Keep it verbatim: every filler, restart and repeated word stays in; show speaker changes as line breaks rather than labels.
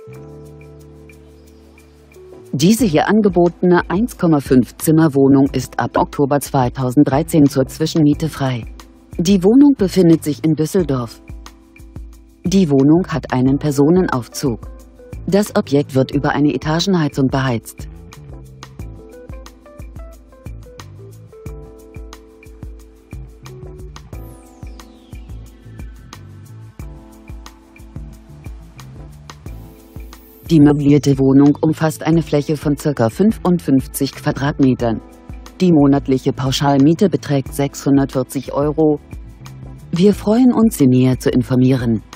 Diese hier angebotene eins Komma fünf Zimmer Wohnung ist ab Oktober zweitausenddreizehn zur Zwischenmiete frei. Die Wohnung befindet sich in Düsseldorf. Die Wohnung hat einen Personenaufzug. Das Objekt wird über eine Etagenheizung beheizt. Die möblierte Wohnung umfasst eine Fläche von ca. fünfundfünfzig Quadratmetern. Die monatliche Pauschalmiete beträgt sechshundertvierzig Euro. Wir freuen uns, Sie näher zu informieren.